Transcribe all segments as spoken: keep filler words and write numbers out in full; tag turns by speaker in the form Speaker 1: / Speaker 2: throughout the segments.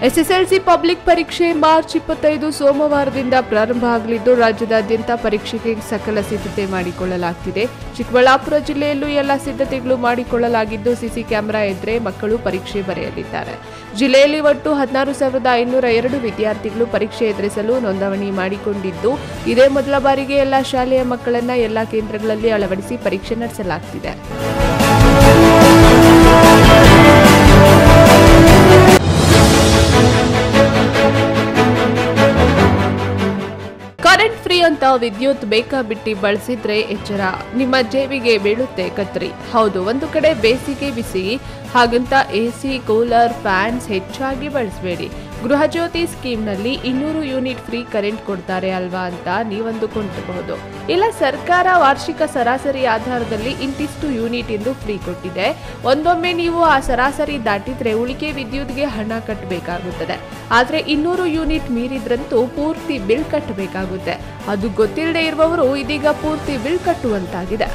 Speaker 1: SSLC public ಪರೀಕ್ಷೆ March ಇಪ್ಪತ್ತೈದು ಸೋಮವಾರದಿಂದ ಪ್ರಾರಂಭ ಆಗಲಿದ್ದು ರಾಜ್ಯದಾದ್ಯಂತ ಪರೀಕ್ಷೆಗೆ ಸಕಲ ಸಿದ್ಧತೆ ಮಾಡಿಕೊಳ್ಳಲಾಗುತ್ತಿದೆ. ಚಿಕ್ಕಬಳ್ಳಾಪುರ ಜಿಲ್ಲೆಯಲ್ಲೂ ಎಲ್ಲ ಸಿದ್ಧತೆಗಳು ಮಾಡಿಕೊಳ್ಳಲಾಗಿದ್ದು ಸಿಸಿ ಕ್ಯಾಮೆರಾ ಇದ್ದರೆ ಮಕ್ಕಳು ಪರೀಕ್ಷೆ ಬರೆಯಲಿದ್ದಾರೆ. ಜಿಲ್ಲೆಯಲ್ಲಿ ಒಟ್ಟು ಹದಿನಾರು ಸಾವಿರದ ಐನೂರ ಎರಡು ವಿದ್ಯಾರ್ಥಿಗಳು ಪರೀಕ್ಷೆ ಎದುರಿಸಲು ನೋಂದಣಿ ಮಾಡಿಕೊಂಡಿದ್ದು ಇದೇ ಮೊದಲ ಬಾರಿಗೆ ಎಲ್ಲ ಶಾಲೆಯ ಮಕ್ಕಳನ್ನ ಎಲ್ಲ ಕೇಂದ್ರಗಳಲ್ಲಿ ಅಳವಡಿಸಿ ಪರೀಕ್ಷೆ ನಡೆಸಲಾಗುತ್ತಿದೆ. ಕರೆಂಟ್ ಫ್ರೀ ಅಂತ ವಿದ್ಯುತ್ ಬೇಕಾಬಿಟ್ಟಿ ಬಳಸಿದ್ರೆ ಎಚ್ಚರ, ನಿಮ್ಮ ಜೇಬಿಗೆ ಬೀಳುತ್ತೆ ಕತ್ರಿ. ಹೌದು, ಒಂದು ಕಡೆ ಬೇಸಿಗೆ ಬಿಸಿ, ಹಾಗಂತ ಎಸಿ, ಕೂಲರ್, ಫ್ಯಾನ್ಸ್ ಹೆಚ್ಚಾಗಿ ಬಳಸಬೇಡಿ. ಗೃಹ ಜ್ಯೋತಿ ಸ್ಕೀಮ್ನಲ್ಲಿ ಇನ್ನೂರು ಯೂನಿಟ್ ಫ್ರೀ ಕರೆಂಟ್ ಕೊಡ್ತಾರೆ ಅಲ್ವಾ ಅಂತ ನೀವಂದುಕೊಂಡಿರಬಹುದು. ಇಲ್ಲ, ಸರ್ಕಾರ ವಾರ್ಷಿಕ ಸರಾಸರಿ ಆಧಾರದಲ್ಲಿ ಇಂತಿಷ್ಟು ಯೂನಿಟ್ ಎಂದು ಫ್ರೀ ಕೊಟ್ಟಿದೆ. ಒಂದೊಮ್ಮೆ ನೀವು ಆ ಸರಾಸರಿ ದಾಟಿದ್ರೆ ಉಳಿಕೆ ವಿದ್ಯುತ್ಗೆ ಹಣ ಕಟ್ಟಬೇಕಾಗುತ್ತದೆ. ಆದ್ರೆ ಇನ್ನೂರು ಯೂನಿಟ್ ಮೀರಿದ್ರಂತೂ ಪೂರ್ತಿ ಬಿಲ್ ಕಟ್ಟಬೇಕಾಗುತ್ತೆ. ಅದು ಗೊತ್ತಿಲ್ಲದೆ ಇರುವವರು ಇದೀಗ ಪೂರ್ತಿ ಬಿಲ್ ಕಟ್ಟುವಂತಾಗಿದೆ.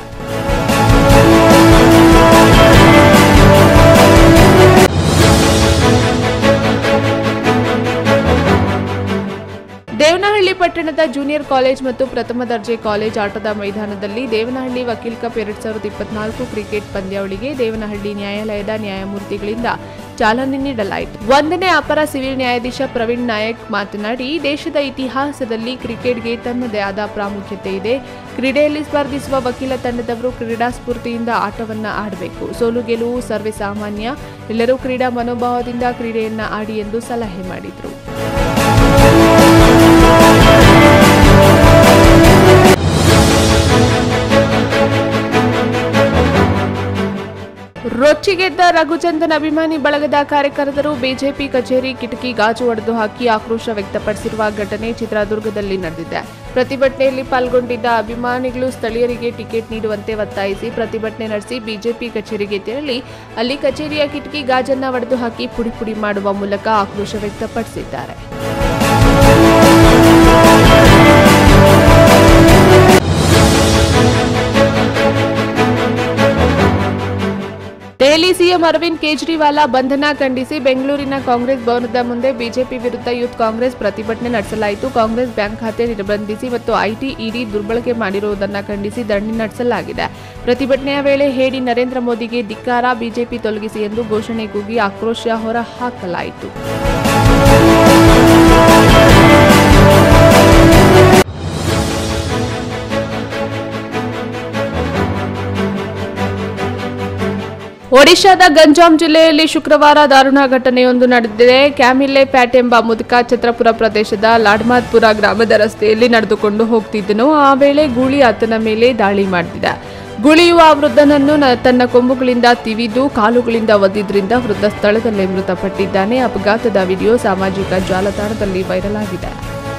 Speaker 1: ದೇವನಹಳ್ಳಿ ಪಟ್ಟಣದ ಜೂನಿಯರ್ ಕಾಲೇಜ್ ಮತ್ತು ಪ್ರಥಮ ದರ್ಜೆ ಕಾಲೇಜ್ ಆಟದ ಮೈದಾನದಲ್ಲಿ ದೇವನಹಳ್ಳಿ ವಕೀಲ್ ಕಪ್ ಎರಡ್ ಸಾವಿರದ ಇಪ್ಪತ್ನಾಲ್ಕು ಕ್ರಿಕೆಟ್ ಪಂದ್ಯಾವಳಿಗೆ ದೇವನಹಳ್ಳಿ ನ್ಯಾಯಾಲಯದ ನ್ಯಾಯಮೂರ್ತಿಗಳಿಂದ ಚಾಲನೆ ನೀಡಲಾಯಿತು. ಒಂದನೇ ಅಪರ ಸಿವಿಲ್ ನ್ಯಾಯಾಧೀಶ ಪ್ರವೀಣ್ ನಾಯಕ್ ಮಾತನಾಡಿ, ದೇಶದ ಇತಿಹಾಸದಲ್ಲಿ ಕ್ರಿಕೆಟ್ಗೆ ತನ್ನದೇ ಆದ ಪ್ರಾಮುಖ್ಯತೆ ಇದೆ. ಕ್ರೀಡೆಯಲ್ಲಿ ಸ್ಪರ್ಧಿಸುವ ವಕೀಲ ತಂಡದವರು ಕ್ರೀಡಾ ಸ್ಫೂರ್ತಿಯಿಂದ ಆಟವನ್ನ ಆಡಬೇಕು. ಸೋಲು ಗೆಲುವು ಸರ್ವೇ ಸಾಮಾನ್ಯ. ಎಲ್ಲರೂ ಕ್ರೀಡಾ ಮನೋಭಾವದಿಂದ ಕ್ರೀಡೆಯನ್ನ ಆಡಿ ಎಂದು ಸಲಹೆ ಮಾಡಿದರು. ರೊಚ್ಚಿಗೆದ್ದ ರಘುಚಂದನ್ ಅಭಿಮಾನಿ ಬಳಗದ ಕಾರ್ಯಕರ್ತರು ಬಿಜೆಪಿ ಕಚೇರಿ ಕಿಟಕಿ ಗಾಜು ಒಡೆದು ಹಾಕಿ ಆಕ್ರೋಶ ವ್ಯಕ್ತಪಡಿಸಿರುವ ಘಟನೆ ಚಿತ್ರದುರ್ಗದಲ್ಲಿ ನಡೆದಿದೆ. ಪ್ರತಿಭಟನೆಯಲ್ಲಿ ಪಾಲ್ಗೊಂಡಿದ್ದ ಅಭಿಮಾನಿಗಳು ಸ್ಥಳೀಯರಿಗೆ ಟಿಕೆಟ್ ನೀಡುವಂತೆ ಒತ್ತಾಯಿಸಿ ಪ್ರತಿಭಟನೆ ನಡೆಸಿ ಬಿಜೆಪಿ ಕಚೇರಿಗೆ ತೆರಳಿ ಅಲ್ಲಿ ಕಚೇರಿಯ ಕಿಟಕಿ ಗಾಜನ್ನ ಒಡೆದು ಹಾಕಿ ಪುಡಿ ಪುಡಿ ಮಾಡುವ ಮೂಲಕ ಆಕ್ರೋಶ ವ್ಯಕ್ತಪಡಿಸಿದ್ದಾರೆ. ದೆಹಲಿ ಸಿಎಂ ಅರವಿಂದ್ ಕೇಜ್ರಿವಾಲ್ ಬಂಧನ ಖಂಡಿಸಿ ಬೆಂಗಳೂರಿನ ಕಾಂಗ್ರೆಸ್ ಭವನದ ಮುಂದೆ ಬಿಜೆಪಿ ವಿರುದ್ಧ ಯೂತ್ ಕಾಂಗ್ರೆಸ್ ಪ್ರತಿಭಟನೆ ನಡೆಸಲಾಯಿತು. ಕಾಂಗ್ರೆಸ್ ಬ್ಯಾಂಕ್ ಖಾತೆ ನಿರ್ಬಂಧಿಸಿ ಮತ್ತು ಐಟಿ ಇಡಿ ದುರ್ಬಳಕೆ ಮಾಡಿರುವುದನ್ನು ಖಂಡಿಸಿ ಧರಣಿ ನಡೆಸಲಾಗಿದೆ. ಪ್ರತಿಭಟನೆಯ ವೇಳೆ ಹೇಳಿ ನರೇಂದ್ರ ಮೋದಿಗೆ ಧಿಕ್ಕಾರ, ಬಿಜೆಪಿ ತೊಲಗಿಸಿ ಎಂದು ಘೋಷಣೆ ಕೂಗಿ ಆಕ್ರೋಶ ಹೊರಹಾಕಲಾಯಿತು. ಒಡಿಶಾದ ಗಂಜಾಂ ಜಿಲ್ಲೆಯಲ್ಲಿ ಶುಕ್ರವಾರ ದಾರುಣ ಘಟನೆಯೊಂದು ನಡೆದಿದೆ. ಕ್ಯಾಮಿಲ್ಲೆ ಪ್ಯಾಟ್ ಎಂಬ ಮುದುಕ ಛತ್ರಪುರ ಪ್ರದೇಶದ ಲಾಡ್ಮಾತ್ಪುರ ಗ್ರಾಮದ ರಸ್ತೆಯಲ್ಲಿ ನಡೆದುಕೊಂಡು ಹೋಗ್ತಿದ್ದನು. ಆ ವೇಳೆ ಗೂಳಿ ಆತನ ಮೇಲೆ ದಾಳಿ ಮಾಡಿದೆ. ಗುಳಿಯು ಆ ವೃದ್ಧನನ್ನು ತನ್ನ ಕೊಂಬುಗಳಿಂದ ತಿವಿದು ಕಾಲುಗಳಿಂದ ಒದ್ದಿದ್ರಿಂದ ವೃದ್ಧ ಸ್ಥಳದಲ್ಲೇ ಮೃತಪಟ್ಟಿದ್ದಾನೆ. ಅಪಘಾತದ ವಿಡಿಯೋ ಸಾಮಾಜಿಕ ಜಾಲತಾಣದಲ್ಲಿ ವೈರಲ್ ಆಗಿದೆ.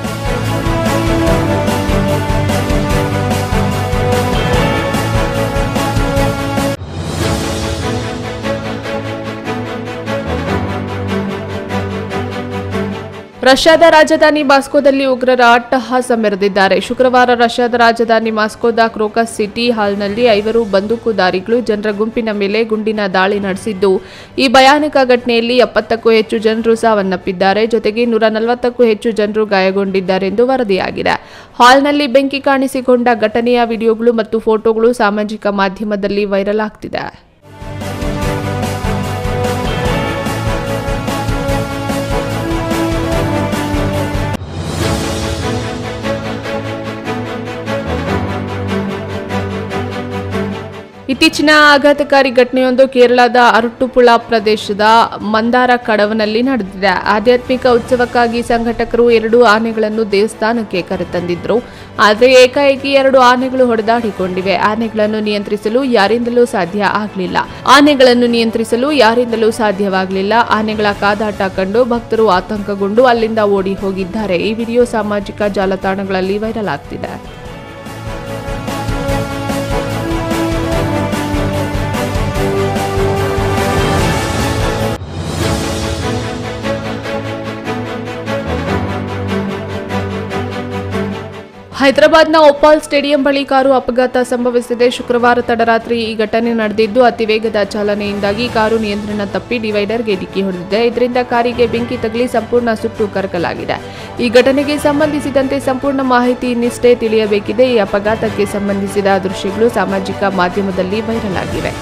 Speaker 1: ರಷ್ಯಾದ ರಾಜಧಾನಿ ಮಾಸ್ಕೋದಲ್ಲಿ ಉಗ್ರರ ಅಟ್ಟಹಾಸ ಮೆರೆದಿದ್ದಾರೆ. ಶುಕ್ರವಾರ ರಷ್ಯಾದ ರಾಜಧಾನಿ ಮಾಸ್ಕೋದ ಕ್ರೋಕಸ್ ಸಿಟಿ ಹಾಲ್ನಲ್ಲಿ ಐವರು ಬಂದೂಕುದಾರಿಗಳು ಜನರ ಗುಂಪಿನ ಮೇಲೆ ಗುಂಡಿನ ದಾಳಿ ನಡೆಸಿದ್ದು, ಈ ಭಯಾನಕ ಘಟನೆಯಲ್ಲಿ ಎಪ್ಪತ್ತಕ್ಕೂ ಹೆಚ್ಚು ಜನರು ಸಾವನ್ನಪ್ಪಿದ್ದಾರೆ. ಜೊತೆಗೆ ನೂರ ನಲವತ್ತಕ್ಕೂ ಹೆಚ್ಚು ಜನರು ಗಾಯಗೊಂಡಿದ್ದಾರೆ ಎಂದು ವರದಿಯಾಗಿದೆ. ಹಾಲ್ನಲ್ಲಿ ಬೆಂಕಿ ಕಾಣಿಸಿಕೊಂಡ ಘಟನೆಯ ವಿಡಿಯೋಗಳು ಮತ್ತು ಫೋಟೋಗಳು ಸಾಮಾಜಿಕ ಮಾಧ್ಯಮದಲ್ಲಿ ವೈರಲ್ ಆಗ್ತಿದೆ. ಇತ್ತೀಚಿನ ಆಘಾತಕಾರಿ ಘಟನೆಯೊಂದು ಕೇರಳದ ಅರುಟ್ಟುಪುಳ ಪ್ರದೇಶದ ಮಂದಾರ ಕಡವನಲ್ಲಿ ನಡೆದಿದೆ. ಆಧ್ಯಾತ್ಮಿಕ ಉತ್ಸವಕ್ಕಾಗಿ ಸಂಘಟಕರು ಎರಡು ಆನೆಗಳನ್ನು ದೇವಸ್ಥಾನಕ್ಕೆ ಕರೆತಂದಿದ್ರು. ಆದರೆ ಏಕಾಏಕಿ ಎರಡು ಆನೆಗಳು ಹೊಡೆದಾಡಿಕೊಂಡಿವೆ. ಆನೆಗಳನ್ನು ನಿಯಂತ್ರಿಸಲು ಯಾರಿಂದಲೂ ಸಾಧ್ಯ ಆಗಲಿಲ್ಲ ಆನೆಗಳನ್ನು ನಿಯಂತ್ರಿಸಲು ಯಾರಿಂದಲೂ ಸಾಧ್ಯವಾಗಲಿಲ್ಲ ಆನೆಗಳ ಕಾದಾಟ ಕಂಡು ಭಕ್ತರು ಆತಂಕಗೊಂಡು ಅಲ್ಲಿಂದ ಓಡಿ ಹೋಗಿದ್ದಾರೆ. ಈ ವಿಡಿಯೋ ಸಾಮಾಜಿಕ ಜಾಲತಾಣಗಳಲ್ಲಿ ವೈರಲ್ ಆಗ್ತಿದೆ. ಹೈದರಾಬಾದ್ನ ಒಪಾಲ್ ಸ್ಟೇಡಿಯಂ ಬಳಿ ಕಾರು ಅಪಘಾತ ಸಂಭವಿಸಿದೆ. ಶುಕ್ರವಾರ ತಡರಾತ್ರಿ ಈ ಘಟನೆ ನಡೆದಿದ್ದು, ಅತಿ ವೇಗದ ಚಾಲನೆಯಿಂದಾಗಿ ಕಾರು ನಿಯಂತ್ರಣ ತಪ್ಪಿ ಡಿವೈಡರ್ಗೆ ಡಿಕ್ಕಿ ಹೊಡೆದಿದೆ. ಇದರಿಂದ ಕಾರಿಗೆ ಬೆಂಕಿ ತಗುಲಿ ಸಂಪೂರ್ಣ ಸುಟ್ಟು ಕರಕಲಾಗಿದೆ. ಈ ಘಟನೆಗೆ ಸಂಬಂಧಿಸಿದಂತೆ ಸಂಪೂರ್ಣ ಮಾಹಿತಿ ಇನ್ನಷ್ಟೇ ತಿಳಿಯಬೇಕಿದೆ. ಈ ಅಪಘಾತಕ್ಕೆ ಸಂಬಂಧಿಸಿದ ದೃಶ್ಯಗಳು ಸಾಮಾಜಿಕ ಮಾಧ್ಯಮದಲ್ಲಿ ವೈರಲ್ ಆಗಿವೆ.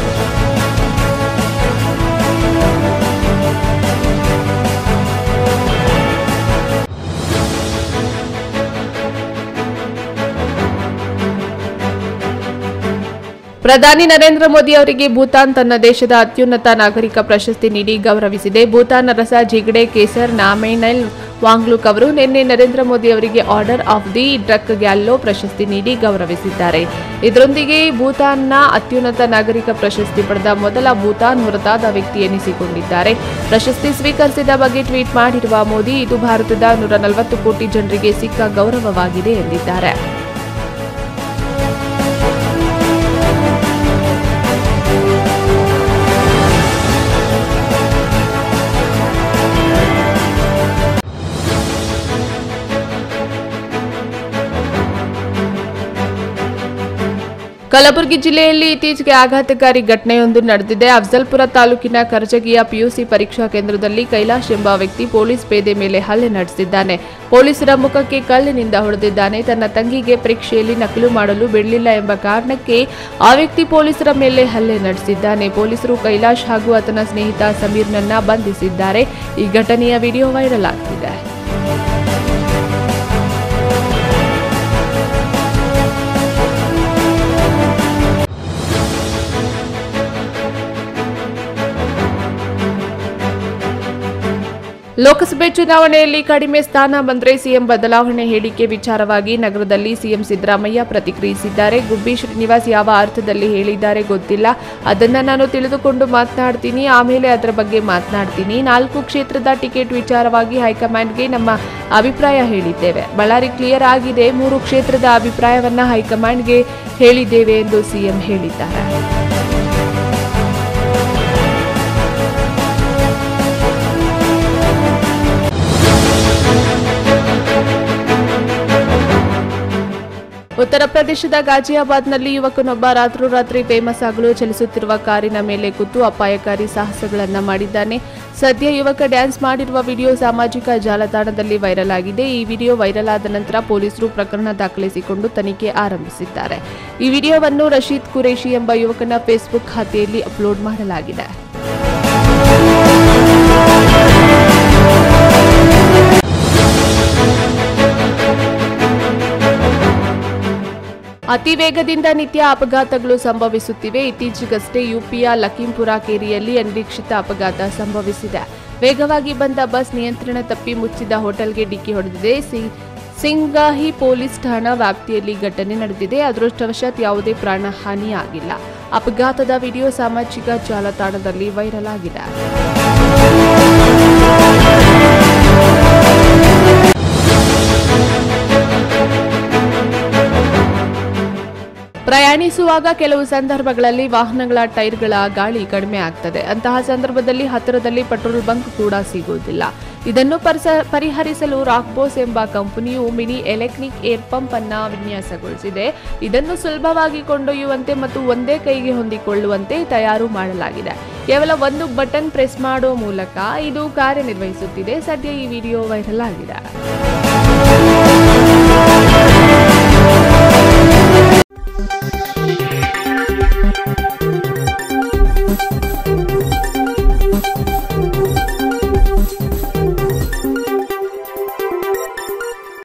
Speaker 1: ಪ್ರಧಾನಿ ನರೇಂದ್ರ ಮೋದಿ ಅವರಿಗೆ ಭೂತಾನ್ ತನ್ನ ದೇಶದ ಅತ್ಯುನ್ನತ ನಾಗರಿಕ ಪ್ರಶಸ್ತಿ ನೀಡಿ ಗೌರವಿಸಿದೆ. ಭೂತಾನ್ ಅರಸ ಜಿಗ್ಡೆ ಕೇಸರ್ ನಾಮೈನೆಲ್ ವಾಂಗ್ಲುಕ್ ಅವರು ನಿನ್ನೆ ನರೇಂದ್ರ ಮೋದಿ ಅವರಿಗೆ ಆರ್ಡರ್ ಆಫ್ ದಿ ಡ್ರಕ್ ಗ್ಯಾಲ್ಲೋ ಪ್ರಶಸ್ತಿ ನೀಡಿ ಗೌರವಿಸಿದ್ದಾರೆ. ಇದರೊಂದಿಗೆ ಭೂತಾನ್ನ ಅತ್ಯುನ್ನತ ನಾಗರಿಕ ಪ್ರಶಸ್ತಿ ಪಡೆದ ಮೊದಲ ಭೂತಾನ್ ಹೊರತಾದ ವ್ಯಕ್ತಿ ಎನಿಸಿಕೊಂಡಿದ್ದಾರೆ. ಪ್ರಶಸ್ತಿ ಸ್ವೀಕರಿಸಿದ ಬಗ್ಗೆ ಟ್ವೀಟ್ ಮಾಡಿರುವ ಮೋದಿ, ಇದು ಭಾರತದ ನೂರ ನಲವತ್ತು ಕೋಟಿ ಜನರಿಗೆ ಸಿಕ್ಕ ಗೌರವವಾಗಿದೆ ಎಂದಿದ್ದಾರೆ. ಕಲಬುರಗಿ ಜಿಲ್ಲೆಯಲ್ಲಿ ಇತ್ತೀಚೆಗೆ ಆಘಾತಕಾರಿ ಘಟನೆಯೊಂದು ನಡೆದಿದೆ. ಅಫ್ಜಲ್ಪುರ ತಾಲೂಕಿನ ಕರ್ಜಗಿಯ ಪಿಯುಸಿ ಪರೀಕ್ಷಾ ಕೇಂದ್ರದಲ್ಲಿ ಕೈಲಾಶ್ ಎಂಬ ವ್ಯಕ್ತಿ ಪೊಲೀಸ್ ಪೇದೆ ಮೇಲೆ ಹಲ್ಲೆ ನಡೆಸಿದ್ದಾನೆ. ಪೊಲೀಸರ ಮುಖಕ್ಕೆ ಕಲ್ಲಿನಿಂದ ಹೊಡೆದಿದ್ದಾನೆ. ತನ್ನ ತಂಗಿಗೆ ಪರೀಕ್ಷೆಯಲ್ಲಿ ನಕಲು ಮಾಡಲು ಬಿಡಲಿಲ್ಲ ಎಂಬ ಕಾರಣಕ್ಕೆ ಆ ವ್ಯಕ್ತಿ ಪೊಲೀಸರ ಮೇಲೆ ಹಲ್ಲೆ ನಡೆಸಿದ್ದಾನೆ. ಪೊಲೀಸರು ಕೈಲಾಶ್ ಹಾಗೂ ಆತನ ಸ್ನೇಹಿತ ಸಮೀರ್ನನ್ನ ಬಂಧಿಸಿದ್ದಾರೆ. ಈ ಘಟನೆಯ ವಿಡಿಯೋ ವೈರಲ್ ಆಗ್ತಿದೆ. ಲೋಕಸಭೆ ಚುನಾವಣೆಯಲ್ಲಿ ಕಡಿಮೆ ಸ್ಥಾನ ಬಂದರೆ ಸಿಎಂ ಬದಲಾವಣೆ ಹೇಳಿಕೆ ವಿಚಾರವಾಗಿ ನಗರದಲ್ಲಿ ಸಿಎಂ ಸಿದ್ದರಾಮಯ್ಯ ಪ್ರತಿಕ್ರಿಯಿಸಿದ್ದಾರೆ. ಗುಬ್ಬಿ ಶ್ರೀನಿವಾಸ್ ಯಾವ ಅರ್ಥದಲ್ಲಿ ಹೇಳಿದ್ದಾರೆ ಗೊತ್ತಿಲ್ಲ. ಅದನ್ನ ನಾನು ತಿಳಿದುಕೊಂಡು ಮಾತನಾಡ್ತೀನಿ, ಆಮೇಲೆ ಅದರ ಬಗ್ಗೆ ಮಾತನಾಡ್ತೀನಿ. ನಾಲ್ಕು ಕ್ಷೇತ್ರದ ಟಿಕೆಟ್ ವಿಚಾರವಾಗಿ ಹೈಕಮಾಂಡ್ಗೆ ನಮ್ಮ ಅಭಿಪ್ರಾಯ ಹೇಳಿದ್ದೇವೆ. ಬಳ್ಳಾರಿ ಕ್ಲಿಯರ್ ಆಗಿದೆ. ಮೂರು ಕ್ಷೇತ್ರದ ಅಭಿಪ್ರಾಯವನ್ನ ಹೈಕಮಾಂಡ್ಗೆ ಹೇಳಿದ್ದೇವೆ ಎಂದು ಸಿಎಂ ಹೇಳಿದ್ದಾರೆ. ಉತ್ತರ ಪ್ರದೇಶದ ಗಾಜಿಯಾಬಾದ್ನಲ್ಲಿ ಯುವಕನೊಬ್ಬ ರಾತ್ರೋರಾತ್ರಿ ಫೇಮಸ್ ಆಗಲು ಚಲಿಸುತ್ತಿರುವ ಕಾರಿನ ಮೇಲೆ ಕೂತು ಅಪಾಯಕಾರಿ ಸಾಹಸಗಳನ್ನು ಮಾಡಿದ್ದಾನೆ. ಸದ್ಯ ಯುವಕ ಡ್ಯಾನ್ಸ್ ಮಾಡಿರುವ ವಿಡಿಯೋ ಸಾಮಾಜಿಕ ಜಾಲತಾಣದಲ್ಲಿ ವೈರಲ್ ಆಗಿದೆ. ಈ ವಿಡಿಯೋ ವೈರಲ್ ಆದ ನಂತರ ಪೊಲೀಸರು ಪ್ರಕರಣ ದಾಖಲಿಸಿಕೊಂಡು ತನಿಖೆ ಆರಂಭಿಸಿದ್ದಾರೆ. ಈ ವಿಡಿಯೋವನ್ನು ರಶೀದ್ ಕುರೇಶಿ ಎಂಬ ಯುವಕನ ಫೇಸ್ಬುಕ್ ಖಾತೆಯಲ್ಲಿ ಅಪ್ಲೋಡ್ ಮಾಡಲಾಗಿದೆ. ಅತಿ ವೇಗದಿಂದ ನಿತ್ಯ ಅಪಘಾತಗಳು ಸಂಭವಿಸುತ್ತಿವೆ. ಇತ್ತೀಚೆಗಷ್ಟೇ ಯುಪಿಯ ಲಖೀಂಪುರ ಕೇರಿಯಲ್ಲಿ ಅನಿರೀಕ್ಷಿತ ಅಪಘಾತ ಸಂಭವಿಸಿದೆ. ವೇಗವಾಗಿ ಬಂದ ಬಸ್ ನಿಯಂತ್ರಣ ತಪ್ಪಿ ಮುಚ್ಚಿದ ಹೋಟೆಲ್ಗೆ ಡಿಕ್ಕಿ ಹೊಡೆದಿದೆ. ಸಿಂಗಾಹಿ ಪೊಲೀಸ್ ಠಾಣಾ ವ್ಯಾಪ್ತಿಯಲ್ಲಿ ಘಟನೆ ನಡೆದಿದೆ. ಅದೃಷ್ಟವಶಾತ್ ಯಾವುದೇ ಪ್ರಾಣಹಾನಿ ಆಗಿಲ್ಲ. ಅಪಘಾತದ ವಿಡಿಯೋ ಸಾಮಾಜಿಕ ಜಾಲತಾಣದಲ್ಲಿ ವೈರಲ್ ಆಗಿದೆ. ಪ್ರಯಾಣಿಸುವಾಗ ಕೆಲವು ಸಂದರ್ಭಗಳಲ್ಲಿ ವಾಹನಗಳ ಟೈರ್ಗಳ ಗಾಳಿ ಕಡಿಮೆ ಆಗ್ತದೆ. ಅಂತಹ ಸಂದರ್ಭದಲ್ಲಿ ಹತ್ತಿರದಲ್ಲಿ ಪೆಟ್ರೋಲ್ ಬಂಕ್ ಕೂಡ ಸಿಗುವುದಿಲ್ಲ. ಇದನ್ನು ಪರಿಹರಿಸಲು ರಾಕ್ಬೋಸ್ ಎಂಬ ಕಂಪನಿಯು ಮಿನಿ ಎಲೆಕ್ಟ್ರಿಕ್ ಏರ್ ಪಂಪ್ ಅನ್ನು ವಿನ್ಯಾಸಗೊಳಿಸಿದೆ. ಇದನ್ನು ಸುಲಭವಾಗಿ ಕೊಂಡೊಯ್ಯುವಂತೆ ಮತ್ತು ಒಂದೇ ಕೈಗೆ ಹೊಂದಿಕೊಳ್ಳುವಂತೆ ತಯಾರು ಮಾಡಲಾಗಿದೆ. ಕೇವಲ ಒಂದು ಬಟನ್ ಪ್ರೆಸ್ ಮಾಡುವ ಮೂಲಕ ಇದು ಕಾರ್ಯನಿರ್ವಹಿಸುತ್ತಿದೆ. ಸದ್ಯ ಈ ವಿಡಿಯೋ ವೈರಲ್ ಆಗಿದೆ.